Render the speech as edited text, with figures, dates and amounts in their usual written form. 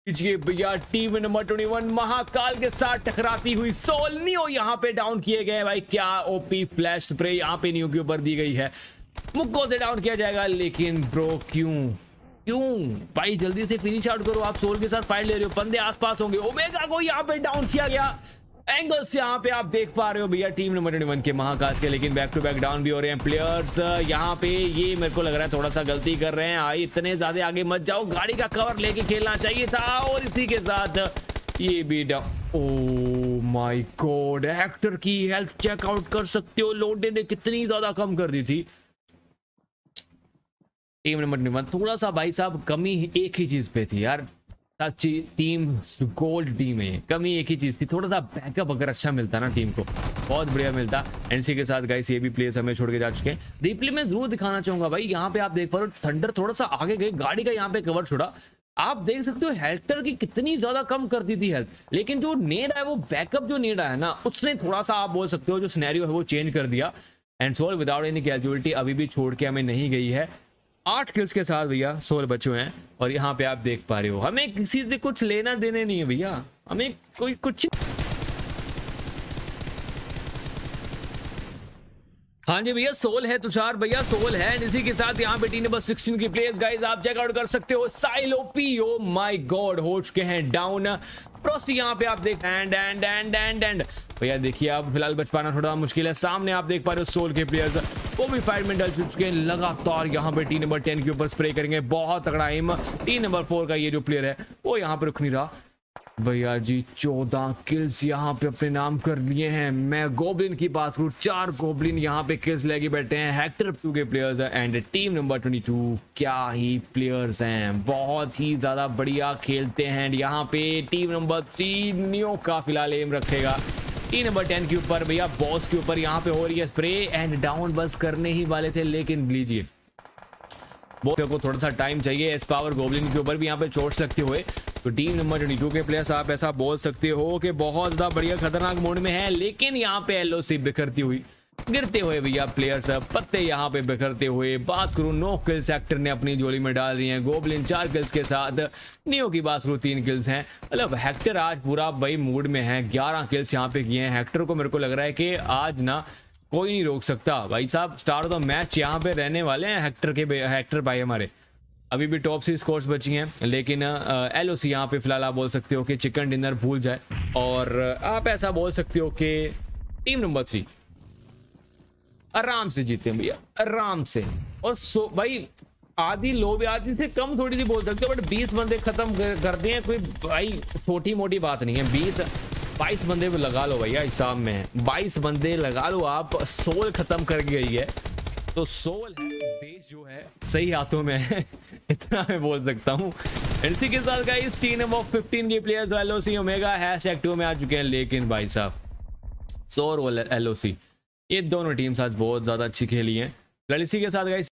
ये भैया team number 21 Mahakal के साथ टकराती हुई सोल नियो यहाँ पे डाउन किए गए भाई। क्या ओपी फ्लैश स्प्रे यहाँ पे नियो के ऊपर दी गई है। मुक्को से डाउन किया जाएगा, लेकिन ब्रो क्यों भाई जल्दी से फिनिश आउट करो। आप सोल के साथ फाइट ले रहे हो, बंदे आसपास होंगे। ओमेगा को यहाँ पे डाउन किया गया। एंगल्स यहाँ पे आप देख पा रहे हो भैया टीम नंबर 21 के महाकाश के, लेकिन बैक टू बैक डाउन भी हो रहे हैं प्लेयर्स यहाँ पे। ये मेरे को लग रहा है थोड़ा सा गलती कर रहे हैं। आई इतने ज्यादा आगे मत जाओ, गाड़ी का कवर लेके खेलना चाहिए था। और इसी के साथ ये भी down. Oh my God, Hector की हेल्थ चेकआउट कर सकते हो। लोडे ने कितनी ज्यादा कम कर दी थी। टीम नंबर 21 थोड़ा सा भाई साहब कमी एक ही चीज पे थी यार। टीम गोल्ड टीम है, कमी एक ही चीज थी, थोड़ा सा बैकअप अगर अच्छा मिलता ना टीम को, बहुत बढ़िया मिलता। एनसी के साथ गाइस ये भी प्लेयर्स हमें छोड़ के जा चुके हैं। रिप्ले में जरूर दिखाना चाहूंगा भाई, यहाँ पे आप देख पा रहे हो थंडर थोड़ा सा आगे गए, गाड़ी का यहाँ पे कवर छोड़ा। आप देख सकते हो हेक्टर की कितनी ज्यादा कम कर दी थी हेल्थ, लेकिन जो नेड है वो बैकअप जो नेड है ना, उसने थोड़ा सा आप बोल सकते हो जो सिनेरियो है वो चेंज कर दिया। And soul without any casualty अभी भी छोड़ के हमें नहीं गई है। 8 किल्स के साथ भैया 16 बच्चे हैं। और यहाँ पे आप देख पा रहे हो हमें किसी से कुछ लेना देने नहीं है भैया, हमें कोई कुछ। हाँ जी भैया सोल है, तुषार भैया सोल है। इसी के साथ यहाँ पे टीम नंबर 16 की प्लेयर्स गाइस आप चेकआउट कर सकते हो। साइलोपी ओ माय गॉड हो चुके हैं डाउन। प्रोस्टी यहाँ पे आप देख एंड भैया देखिए अब फिलहाल बच पाना थोड़ा मुश्किल है। सामने आप देख पा रहे हो सोल के प्लेयर्स वो भी फाइट में डल चुके हैं। लगातार यहाँ पे टीम नंबर 10 के ऊपर स्प्रे करेंगे, बहुत तगड़ा एम। टीम नंबर 4 का ये जो प्लेयर है वो यहाँ पे रुक नहीं रहा भैया जी। 14 किल्स यहाँ पे अपने नाम कर लिए हैं। मैं गोब्लिन की बात करूँ, 4 गोब्लिन यहाँ पे किल्स लेके बैठे हैं। हेक्टर 2 के प्लेयर्स हैं एंड टीम नंबर 22 क्या ही प्लेयर्स हैं, बहुत ही ज्यादा बढ़िया खेलते हैं। यहाँ पे टीम नंबर 3 नियो का फिलहाल एम रखेगा टीम नंबर 10 के ऊपर भैया। बॉस के ऊपर यहाँ पे हो रही है स्प्रे एंड डाउन बस करने ही वाले थे, लेकिन लीजिए बॉस को थोड़ा सा टाइम चाहिए। एस पावर गोब्लिन के ऊपर भी यहाँ पे चोट लगते हुए तो टीम नंबर 22 के प्लेयर्स आप ऐसा बोल सकते हो कि बहुत ज्यादा बढ़िया खतरनाक मोड में है। लेकिन यहाँ पे एलओसी बिखरती हुई गिरते हुए भैया प्लेयर्स पत्ते यहाँ पे बिखरते हुए। बात करूं 9 किल्स हेक्टर ने अपनी झोली में डाल रही हैं। गोब्लिन 4 किल्स के साथ, नियो की बात करूं 3 किल्स हैं। मतलब हेक्टर आज पूरा भाई मूड में है। 11 किल्स यहाँ पे किए हैं हेक्टर को। मेरे को लग रहा है कि आज ना कोई नहीं रोक सकता भाई साहब। स्टार ऑफ द मैच यहाँ पे रहने वाले हैं हेक्टर भाई हमारे। अभी भी टॉप 6 स्कोर्स बची हैं, लेकिन एलओसी यहाँ पे फिलहाल आप बोल सकते हो कि चिकन डिनर भूल जाए। और आप ऐसा बोल सकते हो कि टीम नंबर 3 आराम से जीते हैं भैया, आराम से। और भाई आधी लोग आधी से कम थोड़ी सी बोल सकते हो, बट 20 बंदे खत्म कर दिए हैं। कोई भाई छोटी मोटी बात नहीं है। 22 बंदे लगा लो भैया, हिसाब में है 22 बंदे लगा लो आप। सोल खत्म कर गई है तो सोल है, देश जो है सही हाथों में है इतना मैं बोल सकता हूँ। इसी के साथ गाइस टीम नंबर 15 के प्लेयर्स एलओसी ओमेगा #2 में आ चुके हैं। लेकिन भाई साहब सोर और एलओसी ये दोनों टीम्स आज बहुत ज्यादा अच्छी खेली हैं। इसी के साथ गाइस